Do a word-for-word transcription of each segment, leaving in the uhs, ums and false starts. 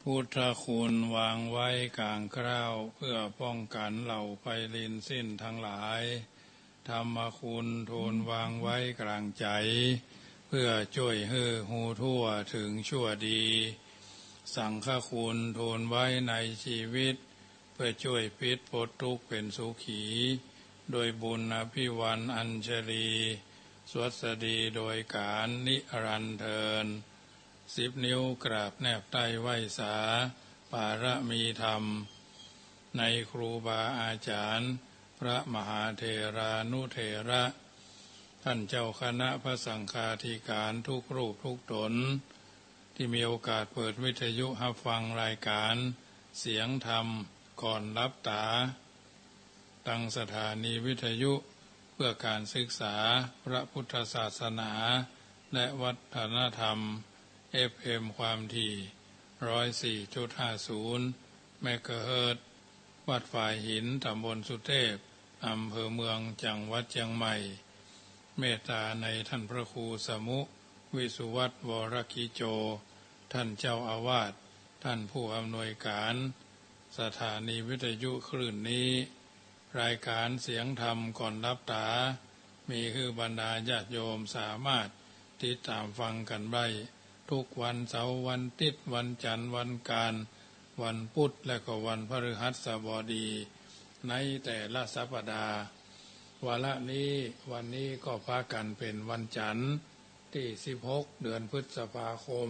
พุทธคุณวางไว้กลางกล้าวเพื่อป้องกันเหล่าไพลินสิ้นทั้งหลายธรรมคุณทูลวางไว้กลางใจเพื่อช่วยให้หูทั่วถึงชั่วดีสังฆคุณทูลไว้ในชีวิตเพื่อช่วยพิษพ้นทุกข์เป็นสุขีโดยบุญอภิวันอัญชลีสวัสดีโดยการนิรันดร์เทินสิบนิ้วกราบแนบใต้ไหวสาปารมีธรรมในครูบาอาจารย์พระมหาเถรานุเถระท่านเจ้าคณะพระสังฆาธิการทุกรูปทุกตนที่มีโอกาสเปิดวิทยุรับฟังรายการเสียงธรรมก่อนรับตาตั้งสถานีวิทยุเพื่อการศึกษาพระพุทธศาสนาและวัฒนธรรม เอฟ เอ็ม ความถี่ หนึ่งร้อยสี่จุดห้าศูนย์ เมกะเฮิรตซ์วัดฝ่ายหินตำบลสุเทพอำเภอเมืองจังหวัดเชียงใหม่เมตตาในท่านพระครูสมุวิสุวัตวรกิโจท่านเจ้าอาวาสท่านผู้อำนวยการสถานีวิทยุคลื่นนี้รายการเสียงธรรมก่อนรับตามีคือบรรดาญาติโยมสามารถติดตามฟังกันได้ทุกวันเสาร์วันอาทิตย์วันจันทร์วันการวันพุธและก็วันพฤหัสบดีในแต่ละสัปดาห์วาระนี้วันนี้ก็พากันเป็นวันจันทร์ที่สิบหกเดือนพฤษภาคม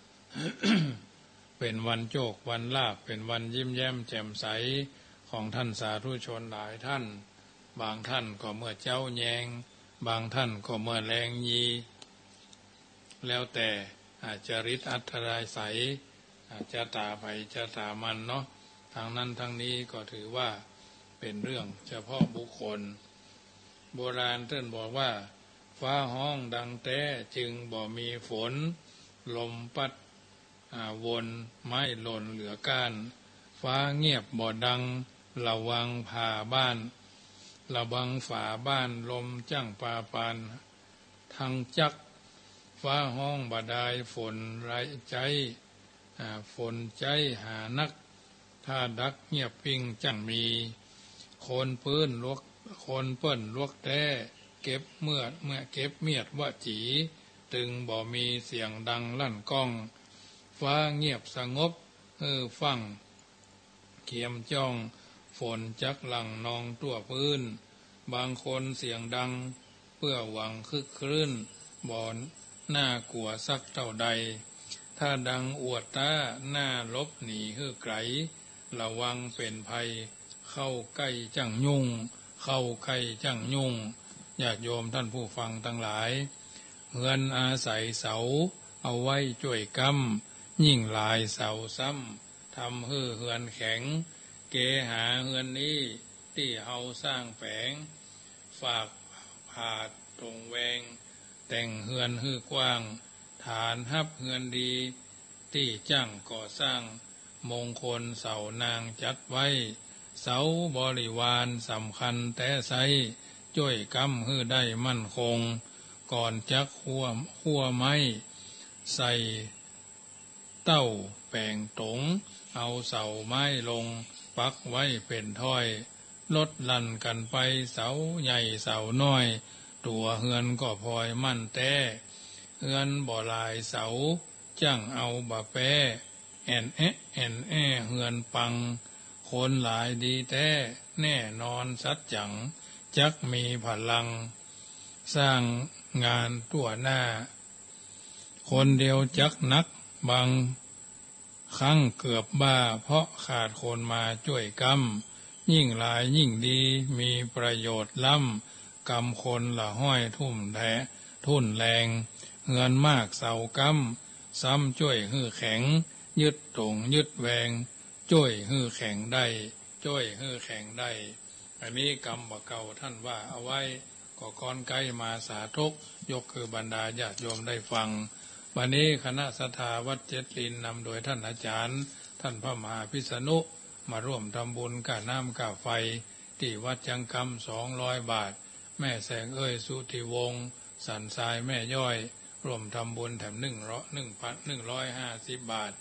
เป็นวันโชควันลาภเป็นวันยิ้มแย้มแจ่มใสของท่านสาธุชนหลายท่านบางท่านก็เมื่อเจ้าแยงบางท่านก็เมื่อแรงยีแล้วแต่อาจจะฤทธิ์อัตรายใสอาจจะตาไปจะตามันเนาะทางนั้นทางนี้ก็ถือว่าเป็นเรื่องเฉพาะบุคคลโบราณท่านบอกว่าฟ้าห้องดังแต้จึงบ่มีฝนลมพัดวนไม้หล่นเหลือก้านฟ้าเงียบบ่ดังระวังผ่าบ้านระวังฝาบ้านลมจั่งปาปานทางจักฟ้าห้องบาดายฝนไรใจฝนใจหานักถ้าดักเงียบปิ้งจังมีคนปื้นลวกคนเปิ้นลวกแต้เก็บเมื่อเมื่อเก็บเมียดว่าจีตึงบ่มีเสียงดังลั่นก้องฟ้าเงียบสงบเออฟังเขียมจ้องฝนจักหลังนองตัวพื้นบางคนเสียงดังเพื่อหวังคึกครื่นบ่อนหน้ากลัวสักเท่าใดถ้าดังอวดตาหน้าลบหนีฮือไกลระวังเป็นภัยเข้าใกล้จังยุ่งเข้าใกล้จังยุ่งญาติโยมท่านผู้ฟังทั้งหลายเฮือนอาศัยเสาเอาไว้ช่วยกำยิ่งหลายเสาซ้ำทำฮือเฮือนแข็งเกหาเฮือนนี้ที่เฮาสร้างแฝงฝากผาดตรงแวงแต่งเฮือนฮือกว้างฐานฮับเฮือนดีที่จ้างก่อสร้างมงคลเสานางจัดไว้เสาบริวารสำคัญแต่ไซช่วยกำฮือได้มั่นคงก่อนจักขั่วขั่วไม้ใส่เต้าแป่งตงเอาเสาไม้ลงปักไว้เป็นถ้อยลดลั่นกันไปเสาใหญ่เสาน้อยตัวเฮือนก็พลอยมั่นแต่เฮือนบ่ลายเสาจั่งเอาบะแปแอนแอะแอนแอเฮือนปังคนหลายดีแท้แน่นอนสัจจังจักมีพลังสร้างงานตัวหน้าคนเดียวจักนักบางครั้งเกือบบ้าเพราะขาดคนมาช่วยกำยิ่งหลายยิ่งดีมีประโยชน์ล้ำกำคนละห้อยทุ่มแท้ทุ่นแรงเฮือนมากเสากำซ้ำช่วยฮือแข็งยึดตรงยึดแวงช่วยฮือแข็งได้ช่วยฮือแข็งได้อันนี้กรรมบ่เก่าท่านว่าเอาไว้ก็ก้อนไกลมาสาธุยกคือบรรดาญาติโยมได้ฟังวันนี้คณะศรัทธาวัดเจ็ดลินนำโดยท่านอาจารย์ท่านพระมหาพิษณุมาร่วมทำบุญก่าน้ำก่าไฟที่วัดจังกำสองร้อยบาทแม่แสงเอ้ยสุธิวงศ์สันทรายแม่ย่อยร่วมทำบุญแถมหนึ่งร้อยหนึ่งพันหนึ่งร้อยห้าสิบบาท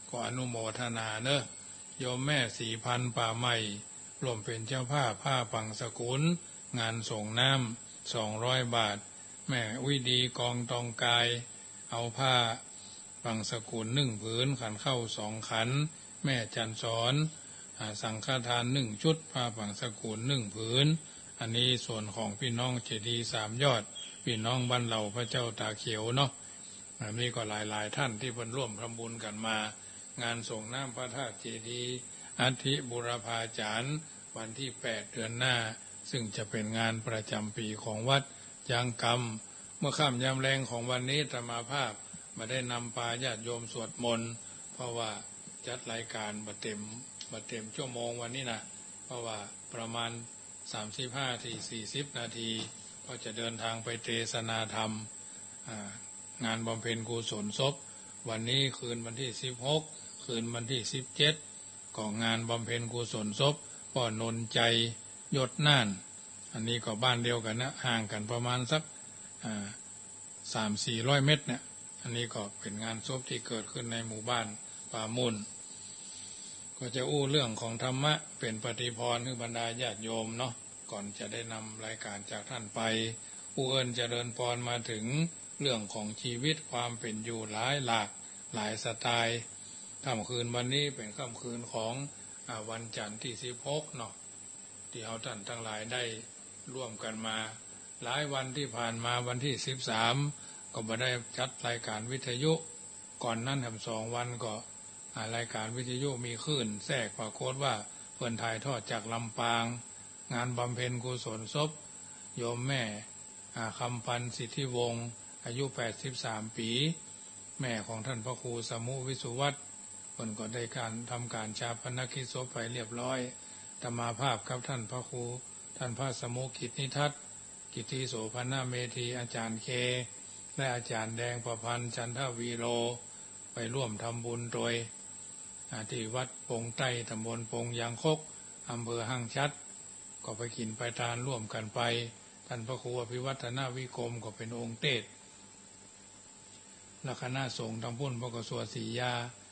ก็อนุโมทนาเนอะโยมแม่สี่พันป่าใหม่ร่วมเป็นเจ้าภาพผ้าปังสกุลงานส่งน้ำสองร้อยบาทแม่วิดีกองตองกายเอาผ้าปังสกุลหนึ่งผืนขันเข้าสองขันแม่จันสอนสังฆทานหนึ่งชุดผ้าปังสกุลหนึ่งผืนอันนี้ส่วนของพี่น้องเจดีย์สามยอดพี่น้องบ้านเราพระเจ้าตาเขียวเนาะอันนี้ก็หลายๆท่านที่เพิ่นร่วมทำบุญกันมางานส่งน้ำพระธาตุเจดีย์อาทิบุรพาจารย์วันที่แปดเดือนหน้าซึ่งจะเป็นงานประจำปีของวัดยางกรรมเมื่อค่ำยามแรงของวันนี้ธรรมาภาพมาได้นำปาญาติโยมสวดมนต์เพราะว่าจัดรายการบัดเต็มบัดเต็มชั่วโมงวันนี้นะเพราะว่าประมาณสามสิบห้าถึงสี่สิบนาทีก็จะเดินทางไปเทศนาธรรมงานบำเพ็ญกุศลศพวันนี้คืนวันที่สิบหกคืนวันที่สิบเจ็ดของงานบำเพ็ญกุศลศพป่อนนใจยศน่านอันนี้ก็บ้านเดียวกันนะห่างกันประมาณสักสามสี่ร้อยเมตรเนี่ยอันนี้ก็เป็นงานศพที่เกิดขึ้นในหมู่บ้านป่ามุนก็จะอู้เรื่องของธรรมะเป็นปฏิพรให้บรรดาญาติโยมเนาะก่อนจะได้นำรายการจากท่านไปผู้เอิญเจริญพรมาถึงเรื่องของชีวิตความเป็นอยู่หลายหลากหลายสไตล์ค่ำคืนวันนี้เป็นค่ำคืนของวันจันทร์ที่สิบหกเนาะที่เราท่านทั้งหลายได้ร่วมกันมาหลายวันที่ผ่านมาวันที่สิบสามก็มาได้จัดรายการวิทยุก่อนนั้นทำสองวันก็รายการวิทยุมีคลื่นแทรกปรากฏว่าเพื่อนถ่ายทอดจากลำปางงานบำเพ็ญกุศลศพโยมแม่คำพันธ์สิทธิวงศ์อายุแปดสิบสามปีแม่ของท่านพระครูสมุวิสุวัตรเพิ่นก็ได้การทำการชาปนกิจศพไปเรียบร้อยธรรมาภาพกับท่านพระครูท่านพระสมุกิจนิทัศน์กิติโสภณเมธีอาจารย์เคและอาจารย์แดงประพันธ์จันทวีโรไปร่วมทำบุญโดยที่วัดปงใต้ตำบลปงยางคกอำเภอห้างชัดก็ไปกินไปทานร่วมกันไปท่านพระครูอภิวัฒนาวิกรมก็เป็นองค์เตศและคณะสงฆ์ทำบุญพระกสวดศรียา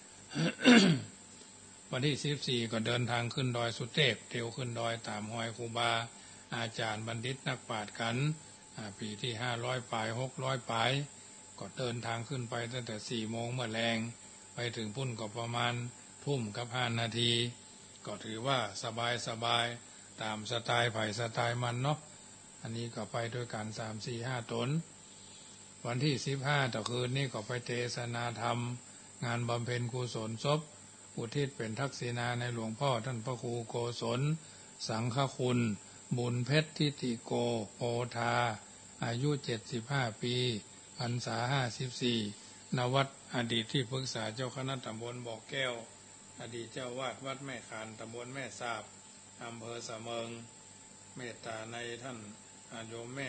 วันที่สิบสี่ก็เดินทางขึ้นดอยสุเทพเที่ยวขึ้นดอยตามหอยครูบาอาจารย์บัณฑิตนักปราชญ์กันปีที่ห้าร้อยปลายหกร้อยปลายก็เดินทางขึ้นไปตั้งแต่สี่โมงเมื่อแรงไปถึงพุ่นก็ประมาณทุ่มกับห้านาทีก็ถือว่าสบายสบายตามสไตล์ไผ่สไตล์มันเนาะอันนี้ก็ไปด้วยกันสามสี่ห้าตนวันที่สิบห้าต่อคืนนี้ก็ไปเทศนาธรรมงานบำเพ็ญกุศลศพอุทิศเป็นทักษิณาในหลวงพ่อท่านพระครูโกศลสังฆคุณบุญเพชรทิติโกโพธาอายุเจ็ดสิบห้าปีพรรษาห้าสิบสี่นวัดอดีตที่ปรึกษาเจ้าคณะตำบลบ่อแก้วอดีตเจ้าวาดวัดแม่ขานตำบลแม่สาบอำเภอสะเมิงเมตตาในท่านโยมแม่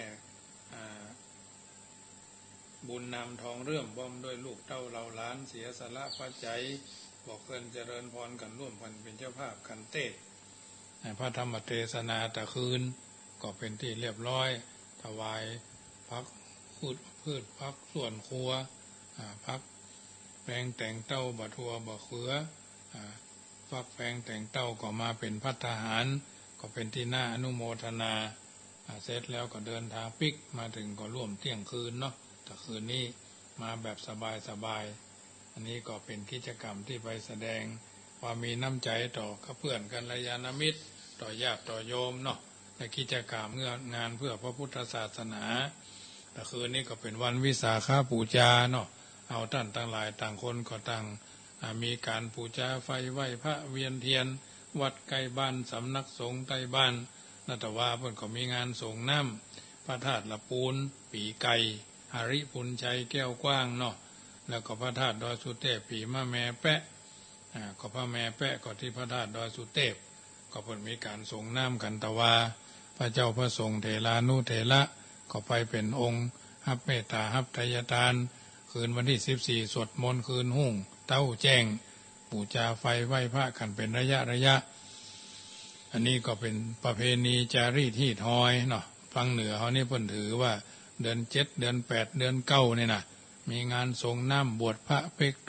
บุญนำทองเรื่อมบ้อมด้วยลูกเต้าเราล้านเสียสละปัจจัยบอกเพื่อนเจริญพรกันร่วมกันเป็นเจ้าภาพกันเทศพระธรรมเทศนาตะคืนก็เป็นที่เรียบร้อยถวายพักพืชพืชพักส่วนครัวพักแปลงแต่งเต้าบะทัวบะเขือฟักแปลงแต่งเต้าก็มาเป็นพัฒหารก็เป็นที่น่าอนุโมทนาเสร็จแล้วก็เดินทางปิกมาถึงก็ร่วมเที่ยงคืนเนาะแต่คืนนี้มาแบบสบายๆอันนี้ก็เป็นกิจกรรมที่ไปแสดงความมีน้ำใจต่อเพื่อนกันกัลยาณมิตรต่อญาติต่อโยมเนาะในกิจกรรมงานเพื่อพระพุทธศาสนาแต่คืนนี้ก็เป็นวันวิสาขบูชาเนาะเอาท่านต่างหลายต่างคนก็ต่างมีการบูชาไฟไหว้พระเวียนเทียนวัดใกล้บ้านสำนักสงฆ์ใกล้บ้านนัตว่าเพิ่นก็มีงานส่งน้ำพระธาตุละปูนปีไก่หาริปุญชัยแก้วกว้างเนาะแล้วก็พระธาตุดอยสุเทพปีมะแม่แปะอ่าก็พระแม่แปะก็ที่พระธาตุดอยสุเทพก็เพิ่นมีการส่งน้ำกันตะวาพระเจ้าพระสงฆ์เถรานุเถระก็ไปเป็นองค์ฮับเมตตาฮับไตรยทานคืนวันที่สิบสี่สวดมนต์คืนหุ่งเต้าแจ้งบูชาไฟไหว้พระกันเป็นระยะระยะอันนี้ก็เป็นประเพณีจารีตที่ทอยเนาะฟังเหนือเขานี่เพิ่นถือว่าเดือนเจ็ดเดือนแปดเดือนเก้าเนี่ยนะมีงานส่งน้ำบวชพระเภิกษุ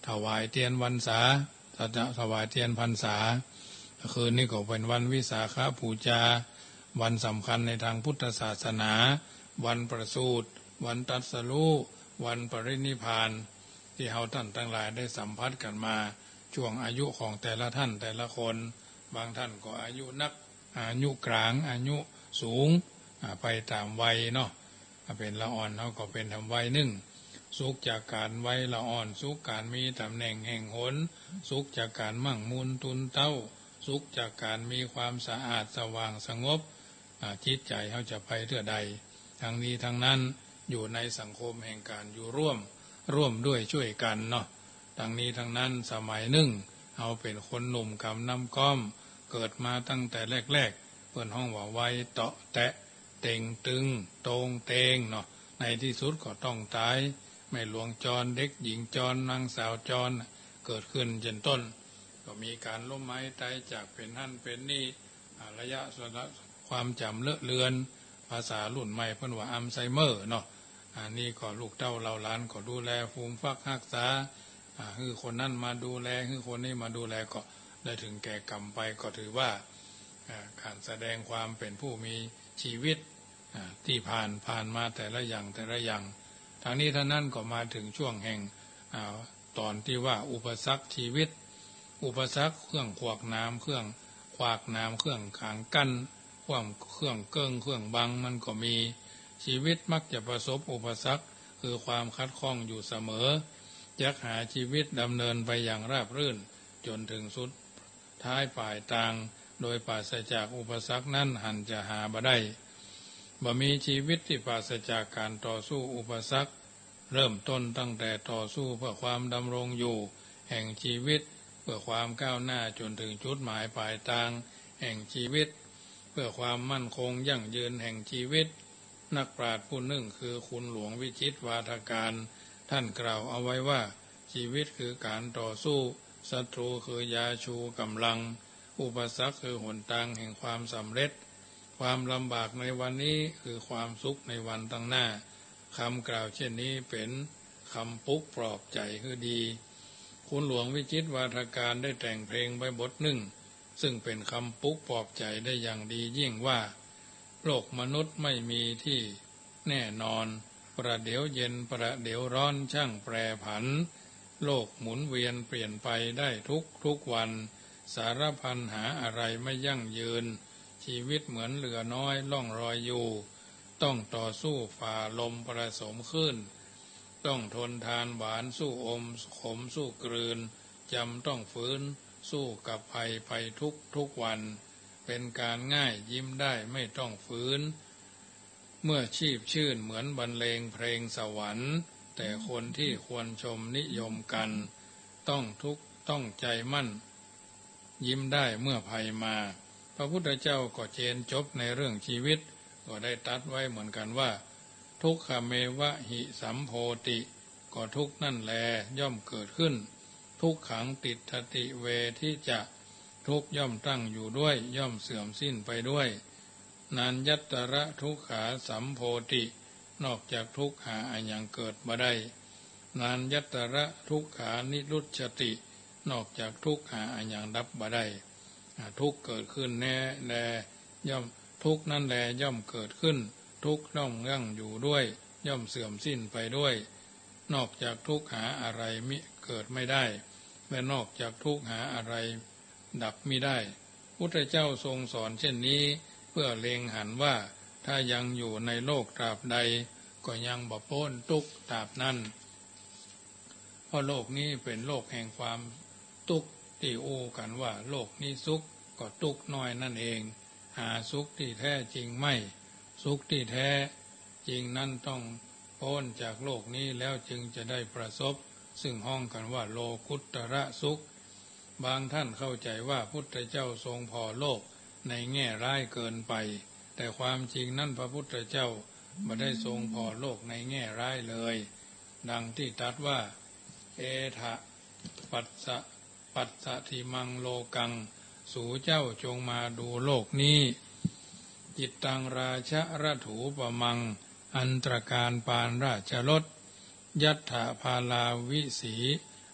ถวายเทียนวันษาถวายเทียนพรรษาคืนนี้ก็เป็นวันวิสาขบูชาวันสำคัญในทางพุทธศาสนาวันประสูติวันตรัสรู้วันปรินิพพานที่เฮาท่านทั้งหลายได้สัมผัสกันมาช่วงอายุของแต่ละท่านแต่ละคนบางท่านก็อายุนักอายุกลางอายุสูงไปตามวัยเนาะเป็นละอ่อนเขาก็เป็นทำวัยหนึ่งสุขจากการไว้ละอ่อนสุขการมีตำแหน่งแห่งหนสุขจากการมั่งมูลตุนเต้าสุขจากการมีความสะอาดสว่างสงบจิตใจเขาจะไปเรื่อใดทั้งนี้ทั้งนั้นอยู่ในสังคมแห่งการอยู่ร่วมร่วมด้วยช่วยกันเนาะทั้งนี้ทั้งนั้นสมัยหนึ่งเอาเป็นคนหนุ่มกำน้ำก้อมเกิดมาตั้งแต่แรกๆเพื่อนห้องว่าไวเตาะแตะเต่งตึงตรงเตงเนาะในที่สุดก็ต้องตายไม่หลวงจรเด็กหญิงจรนางสาวจรเกิดขึ้นจนต้นก็มีการล้มไม้ตายจากเป็นนั่นเป็นนี่ระยะส่วนความจำเลอะเลือนภาษารุ่นใหม่เพิ่นว่าอัลไซเมอร์เนาะอันนี้ก็ลูกเต้าเราหลานก็ดูแลฟูมฟักรักษาคือคนนั้นมาดูแลคือคนนี้มาดูแลก็ได้ถึงแก่กรรมไปก็ถือว่าการแสดงความเป็นผู้มีชีวิตที่ผ่านผ่านมาแต่ละอย่างแต่ละอย่างทางนี้ท่านั้นก็มาถึงช่วงแห่งตอนที่ว่าอุปสรรคชีวิตอุปสรรคเครื่องขวากน้ำเครื่องขวากน้ำเครื่องขางกั้นความเครื่องเกิ้งเครื่องบังมันก็มีชีวิตมักจะประสบอุปสรรคคือความคัดข้องอยู่เสมออยากหาชีวิตดำเนินไปอย่างราบรื่นจนถึงสุดท้ายปลายทางโดยปราศจากอุปสรรคนั้นหันจะหาบ่ได้บ่มีชีวิตที่ปราศจากการต่อสู้อุปสรรคเริ่มต้นตั้งแต่ต่อสู้เพื่อความดำรงอยู่แห่งชีวิตเพื่อความก้าวหน้าจนถึงจุดหมายปลายทางแห่งชีวิตเพื่อความมั่นคงยั่งยืนแห่งชีวิตนักปราชญ์ผู้หนึ่งคือคุณหลวงวิจิตรวาทการท่านกล่าวเอาไว้ว่าชีวิตคือการต่อสู้ศัตรูคือยาชูกำลังอุปสรรคคือหนทางแห่งความสำเร็จความลำบากในวันนี้คือความสุขในวันตั้งหน้าคำกล่าวเช่นนี้เป็นคำปลุกปลอบใจคือดีคุณหลวงวิจิตรวาทการได้แต่งเพลงไว้บทหนึ่งซึ่งเป็นคำปลุกปลอบใจได้อย่างดียิ่งว่าโลกมนุษย์ไม่มีที่แน่นอนประเดี๋ยวเย็นประเดี๋ยวร้อนช่างแปรผันโลกหมุนเวียนเปลี่ยนไปได้ทุกทุกวันสารพันหาอะไรไม่ยั่งยืนชีวิตเหมือนเรือน้อยล่องรอยอยู่ต้องต่อสู้ฝ่าลมประสมขึ้นต้องทนทานหวานสู้อมขมสู้กลืนจำต้องฟื้นสู้กับภัยไปทุกทุกวันเป็นการง่ายยิ้มได้ไม่ต้องฟื้นเมื่อชีพชื่นเหมือนบรรเลงเพลงสวรรค์แต่คนที่ควรชมนิยมกันต้องทุกข์ต้องใจมั่นยิ้มได้เมื่อภัยมาพระพุทธเจ้าก็เจนจบในเรื่องชีวิตก็ได้ตรัสไว้เหมือนกันว่าทุกขเมวะหิสัมโพติก็ทุกนั่นแลย่อมเกิดขึ้นทุกขังติฏฐิเวทิจะทุกย่อมตั้งอยู่ด้วยย่อมเสื่อมสิ้นไปด้วยนันยัตตระทุกขาสัมโพตินอกจากทุกหาอันยังเกิดมาได้นันยัตตระทุกขานิรุชตินอกจากทุกหาอันยังดับมาได้ทุกเกิดขึ้นแน่แลย่อมทุกนั่นแลย่อมเกิดขึ้นทุกย่อมยั่งอยู่ด้วยย่อมเสื่อมสิ้นไปด้วยนอกจากทุกหาอะไรมิเกิดไม่ได้และนอกจากทุกหาอะไรดับมิได้พุทธเจ้าทรงสอนเช่นนี้เพื่อเล็งหันว่าถ้ายังอยู่ในโลกตราบใดก็ยังบ่พ้นทุกข์ตราบนั้นเพราะโลกนี้เป็นโลกแห่งความทุกข์ที่อู้กันว่าโลกนี้สุขก็ทุกข์น้อยนั่นเองหาสุขที่แท้จริงไม่สุขที่แท้จริงนั้นต้องพ้นจากโลกนี้แล้วจึงจะได้ประสบซึ่งห้องกันว่าโลกุตระสุขบางท่านเข้าใจว่าพุทธเจ้าทรงพอโลกในแง่ร้ายเกินไปแต่ความจริงนั้นพระพุทธเจ้าไม่ได้ทรงพอโลกในแง่ร้ายเลยดังที่ตรัสว่าเอทะปัสสะปัสสะทิมังโลกังสู่เจ้าจงมาดูโลกนี้จิตตังราชะระถูปมังอันตรการปานราชรสยัตถาภาลาวิสี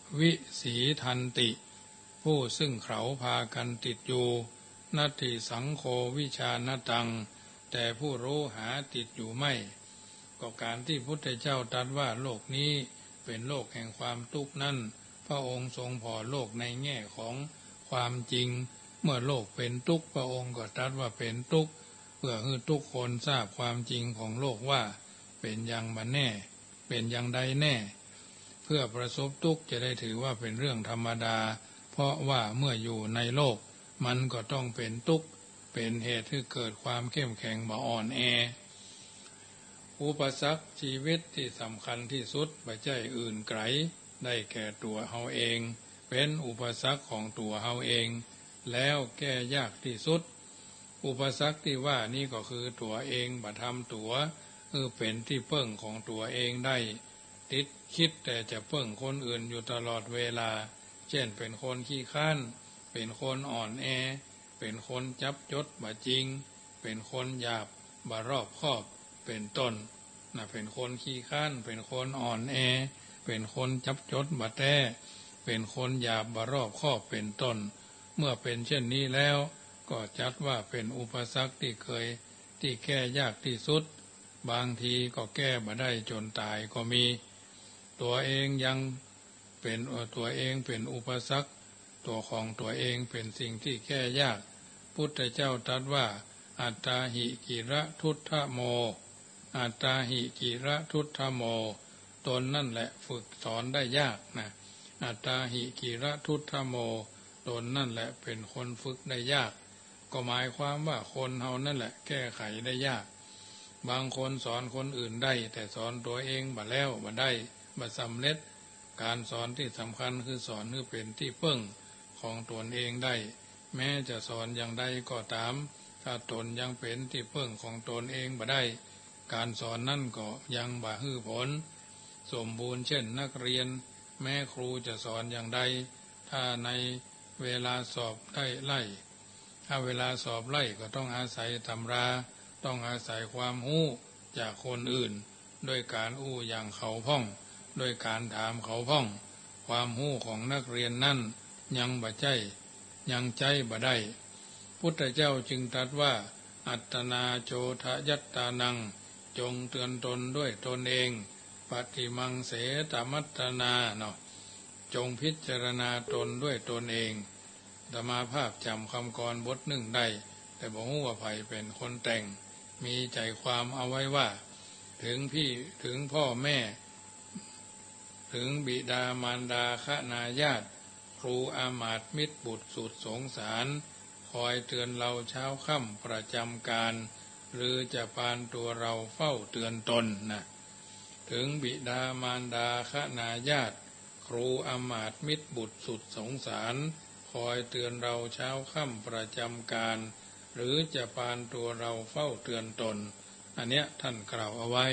วิสีทันติผู้ซึ่งเขาพากันติดอยู่นัตถิสังโฆวิชานตังแต่ผู้รู้หาติดอยู่ไม่ก็การที่พุทธเจ้าตรัสว่าโลกนี้เป็นโลกแห่งความทุกข์นั้นพระองค์ทรงพอโลกในแง่ของความจริงเมื่อโลกเป็นทุกข์พระองค์ก็ตรัสว่าเป็นทุกข์เพื่อให้ทุกคนทราบความจริงของโลกว่าเป็นอย่างบันแน่เป็นอย่างใดแน่เพื่อประสบทุกข์จะได้ถือว่าเป็นเรื่องธรรมดาเพราะว่าเมื่ออยู่ในโลกมันก็ต้องเป็นทุกข์เป็นเหตุให้เกิดความเข้มแข็งบ่อ่อนแออุปสรรคชีวิตที่สำคัญที่สุดไม่ใช่อื่นไกลได้แก่ตัวเฮาเองเป็นอุปสรรคของตัวเฮาเองแล้วแก้ยากที่สุดอุปสรรคที่ว่านี่ก็คือตัวเองบ่ทำตัวเออเป็นที่เพิ่งของตัวเองได้ติดคิดแต่จะเพิ่งคนอื่นอยู่ตลอดเวลาเช่นเป็นคนขี้ข้านเป็นคนอ่อนแอเป็นคนจับจดบ่จริงเป็นคนหยาบบ่รอบคอบเป็นต้นน่ะเป็นคนขี้ข้านเป็นคนอ่อนแอเป็นคนจับจดบ่แท้เป็นคนหยาบบ่รอบคอบเป็นต้นเมื่อเป็นเช่นนี้แล้วก็จัดว่าเป็นอุปสรรคที่เคยที่แก้ยากที่สุดบางทีก็แก้บ่ได้จนตายก็มีตัวเองยังเป็นตัวเองเป็นอุปสรรคตัวของตัวเองเป็นสิ่งที่แก้ยากพุทธเจ้าตรัสว่าอัตตาหิกิระทุตถโมอัตตาหิกิระทุตถโมตนนั่นแหละฝึกสอนได้ยากนะอัตตาหิกิระทุตถโมตนนั่นแหละเป็นคนฝึกได้ยากก็หมายความว่าคนเฮานั่นแหละแก้ไขได้ยากบางคนสอนคนอื่นได้แต่สอนตัวเองบ่แล้วบ่ได้บ่สำเร็จการสอนที่สำคัญคือสอนให้เป็นที่พึ่งของตนเองได้แม้จะสอนอย่างใดก็ตามถ้าตนยังเป็นที่พึ่งของตนเองบ่ได้การสอนนั่นก็ยังบ่ฮือผลสมบูรณ์เช่นนักเรียนแม้ครูจะสอนอย่างใดถ้าในเวลาสอบได้ไล่ถ้าเวลาสอบไล่ก็ต้องอาศัยตำราต้องอาศัยความรู้จากคนอื่นโดยการอู้อย่างเขาพ่องโดยการถามเขาพ่องความรู้ของนักเรียนนั่นยังบ่ใจยังใจบ่ได้พุทธเจ้าจึงตรัสว่าอัตตนาโจทยัตตานังจงเตือนตนด้วยตนเองปฏิมังเสตมัตตนาเนาะจงพิจารณาตนด้วยตนเองธรรมาภาพจำคำกรบทหนึ่งได้แต่บอกว่าไผเป็นคนแต่งมีใจความเอาไว้ว่าถึงพี่ถึงพ่อแม่ถึงบิดามารดาคณาญาติครูอามาตย์มิตรบุตรสุดสงสารคอยเตือนเราเช้าค่ำประจำการหรือจะปานตัวเราเฝ้าเตือนตนนะถึงบิดามารดาคณาญาติครูอามาตย์มิตรบุตรสุดสงสารคอยเตือนเราเช้าค่ำประจำการหรือจะปานตัวเราเฝ้าเตือนตนอันเนี้ยท่านกล่าวเอาไว้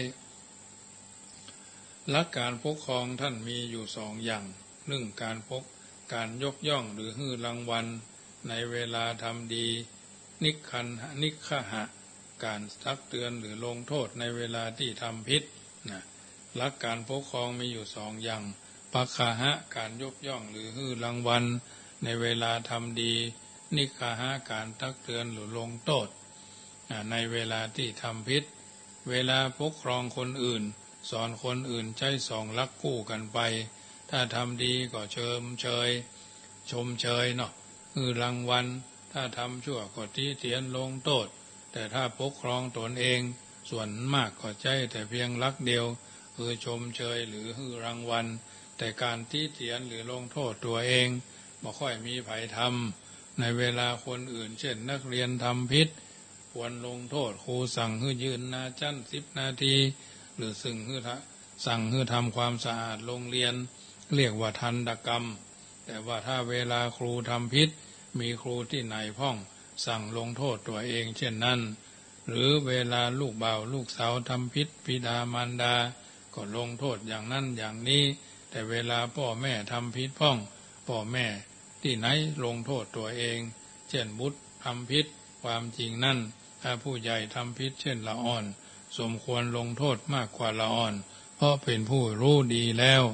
หลักการปกครองท่านมีอยู่สองอย่างหนึ่งการปกการยกย่องหรือฮือรางวัลในเวลาทำดีนิคขันหนิคขหะการตักเตือนหรือลงโทษในเวลาที่ทำผิดนะหลักการปกครองมีอยู่สองอย่างปัคคหะการยกย่องหรือฮือรางวัลในเวลาทำดีนิคขหะการตักเตือนหรือลงโทษในเวลาที่ทำผิดเวลาปกครองคนอื่นสอนคนอื่นใช้สองหลักคู่กันไปถ้าทำดีก็เชิมเชยชมเชยเนาะคือรางวัลถ้าทำชั่วก็ตีเตียนลงโทษแต่ถ้าปกครองตนเองส่วนมากก็ใช้แต่เพียงหลักเดียวคือชมเชยหรือฮือรางวัลแต่การตีเตียนหรือลงโทษตัวเองไม่ค่อยมีไผทำในเวลาคนอื่นเช่นนักเรียนทำผิดควรลงโทษครูสั่งให้ยืนหน้าชั้นสิบนาทีหรือซึ่งให้สั่งให้ทำความสะอาดโรงเรียนเรียกว่าทันตกรรมแต่ว่าถ้าเวลาครูทำผิดมีครูที่ไหนพ่องสั่งลงโทษตัวเองเช่นนั้นหรือเวลาลูกบ่าวลูกสาวทำผิดบิดามารดาก็ลงโทษอย่างนั้นอย่างนี้แต่เวลาพ่อแม่ทำผิดพ่องพ่อแม่ที่ไหนลงโทษตัวเองเช่นบุตรทำผิดความจริงนั่นถ้าผู้ใหญ่ทำผิดเช่นละอ่อนสมควรลงโทษมากกว่าละอ่อนเพราะเป็นผู้รู้ดีแล้ว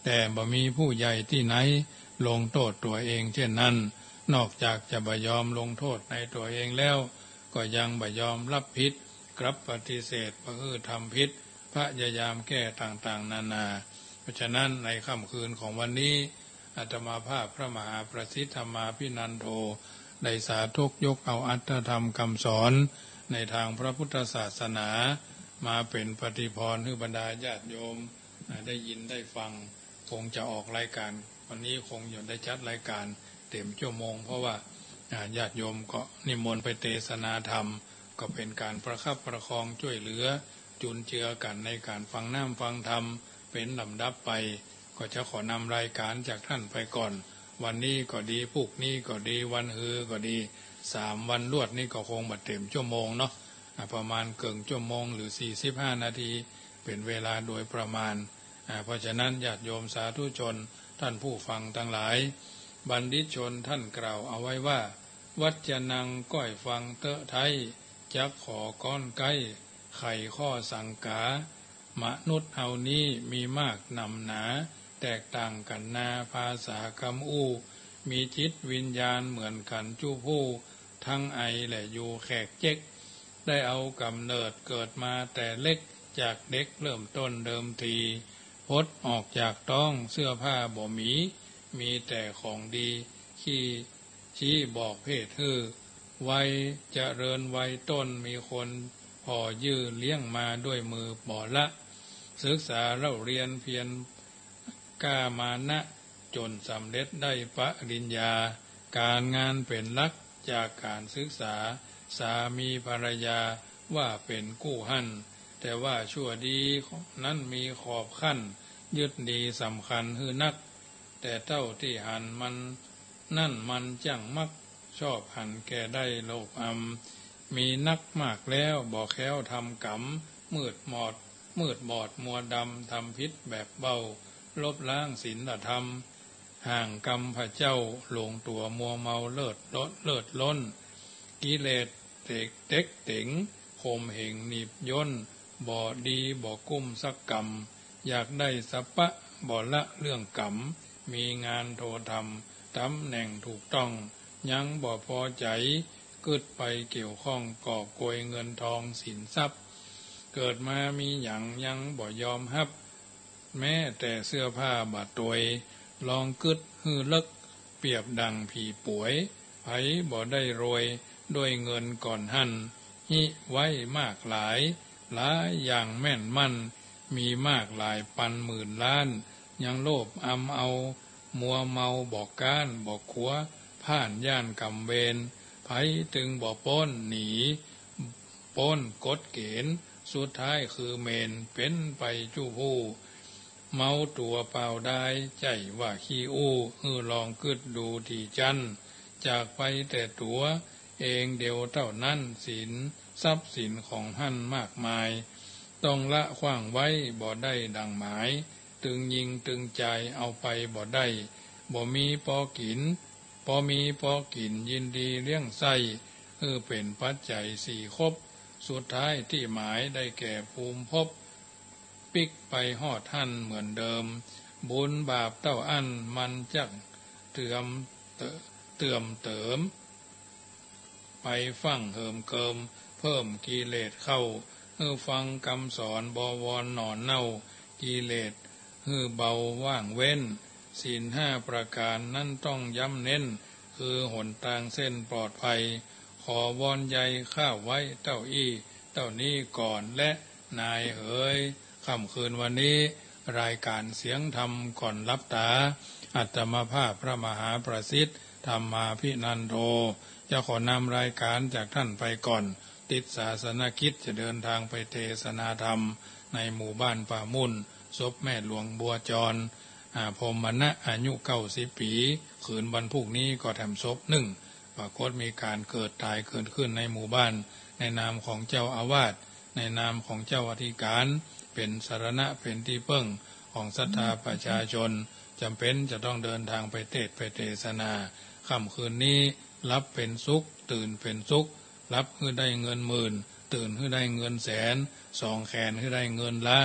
แต่บ่มีผู้ใหญ่ที่ไหนลงโทษตัวเองเช่นนั้นนอกจากจะบ่ยอมลงโทษในตัวเองแล้วก็ยังบ่ยอมรับผิดกลับปฏิเสธว่าคือทำผิดพยายามแก้ต่างๆนานาเพราะฉะนั้นในค่ำคืนของวันนี้อาตมาภาพพระมหาประสิทธธรรมาภินันโทได้สาธกยกเอาอัตถธรรมคำสอนในทางพระพุทธศาสนามาเป็นปฏิพรให้บรรดาญาติโยมได้ยินได้ฟังคงจะออกรายการวันนี้คงอยู่ได้จัดรายการเต็มชั่วโมงเพราะว่าญาติโยมก็นิมนต์ไปเทศนาธรรมก็เป็นการประคับประคองช่วยเหลือจุนเจือกันในการฟังน้ำฟังธรรมเป็นลำดับไปก็จะขอนำรายการจากท่านไปก่อนวันนี้ก็ดีพรุ่งนี้ก็ดีวันฮือก็ดีสามวันรวดนี่ก็คงบัดเต็มชั่วโมงเนาะประมาณเกินชั่วโมงหรือสี่สิบห้านาทีเป็นเวลาโดยประมาณเพราะฉะนั้นญาติโยมสาธุชนท่านผู้ฟังทั้งหลายบัณฑิตชนท่านกล่าวเอาไว้ว่าวัจนังก้อยฟังเตอะไทยจักขอก้อนไก่ไข่ข้อสังกามนุษย์เฮานี้มีมากนำหนาแตกต่างกันนาภาษาคำอู้มีจิตวิญญาณเหมือนกันจู้ผู้ทั้งไอและอยู่แขกเจ๊กได้เอากำเนิดเกิดมาแต่เล็กจากเด็กเริ่มต้นเดิมทีพดออกจากต้องเสื้อผ้าบ่มีมีแต่ของดีขี้ชี้บอกเพศฮือวัยเจริญวัยต้นมีคนพอยื้อเลี้ยงมาด้วยมือบ่ละศึกษาเล่าเรียนเพียรกล้ามานะจนสำเร็จได้ปริญญาการงานเป็นหลักจากการศึกษาสามีภรรยาว่าเป็นกู้หั่นแต่ว่าชั่วดีนั้นมีขอบขั้นยึดดีสำคัญฮือนักแต่เต้าที่หันมันนั่นมันจังมักชอบหันแก่ได้โลภอำมีนักมากแล้วบอกแค้วทำกรรมมืดหมอดมืดบอดมัวดำทำพิษแบบเบาลบล้างศีลธรรมห่างกรรมพระเจ้าหลงตัวมัวเมาเลิศลดเลิศล้นกิเลสเตกเต็กเต็งข่มเหงหนีบย่นบ่ดีบ่กุ้มสักกรรมอยากได้สัพพะบ่ละเรื่องกรรมมีงานโทธรรมตำแหน่งถูกต้องยังบ่พอใจกึดไปเกี่ยวข้องกอบโกยเงินทองสินทรัพย์เกิดมามีหยังยังบ่ยอมฮับแม้แต่เสื้อผ้าบาดตวยลองกึดฮือเลิกเปรียบดังผีป่วยไผบ่ได้รวยด้วยเงินก่อนหั่นหิไว้มากหลายหลายอย่างแม่นมั่นมีมากหลายปันหมื่นล้านยังโลภอำเอามัวเมาบอกก้านบอกขัวผ่านย่านกำเวรไผตึงบ่ป้นหนีป้นกดเกณฑ์สุดท้ายคือเมนเป็นไปจู้ผู้เมาตัวเปล่าได้ใจว่าขี้อู้ฮือลองกึดดูที่จันจากไปแต่ตัวเองเดียวเท่านั้นสินทรัพย์สินของหั่นมากมายต้องละขว้างไว้บ่ได้ดังหมายตึงยิงตึงใจเอาไปบ่ได้บ่มีพอกินพอมีพอกินยินดีเลี้ยงไส้คือเป็นปัจจัยสี่ครบสุดท้ายที่หมายได้แก่ภูมิภพปิกไปหอดหั่นเหมือนเดิมบุญบาปเต้าอันมันจักเตือมเตื่อมเติมไปฟังเหิมเกิมเพิ่มกิเลสเข้าฮือฟังคำสอนบวรหนอนเน่ากิเลสฮือเบาว่างเว้นศีลห้าประการนั่นต้องย้ำเน้นคือหนทางเส้นปลอดภัยขอวอนใยข้าไว้เต้าอี้เต้านี้ก่อนและนายเอ๋ยค่ำคืนวันนี้รายการเสียงธรรมก่อนรับตาอัตมภาพพระมหาประสิทธิ์ธรรมาภินันโทจะขอนำรายการจากท่านไปก่อนติดศาสนกิจจะเดินทางไปเทศนาธรรมในหมู่บ้านป่ามุ่นศพแม่หลวงบัวจรพรหมณะอายุเก้าสิบปีคืนวันพรุ่งนี้ก็แถมศพหนึ่งปรากฏมีการเกิดตายเกิดขึ้นในหมู่บ้านในนามของเจ้าอาวาสในนามของเจ้าอธิการเป็นสารณะเป็นที่พึ่งของศรัทธาประชาชนจำเป็นจะต้องเดินทางไปเทศไปเทศนาค่ำคืนนี้รับเป็นสุขตื่นเป็นสุขรับให้ได้เงินหมื่นตื่นให้ได้เงินแสนสองแขนให้ได้เงินล้าน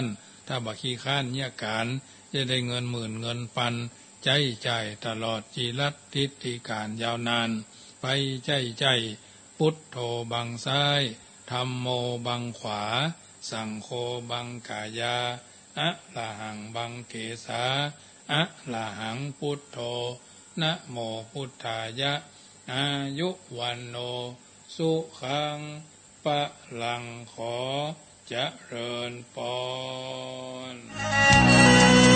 ถ้าบักขี้ข้านเนี่ยการจะได้เงินหมื่นเงินพันใจใจตลอดจีรัตทิฏฐิการยาวนานไปใจใจพุทโธบังซ้ายธัมโมบังขวาสังโฆบังกายาอะระหังบังเกสาอะระหังพุทโธนะโมพุทธายะอายุวันโนสุขังปะลังขอเจริญพร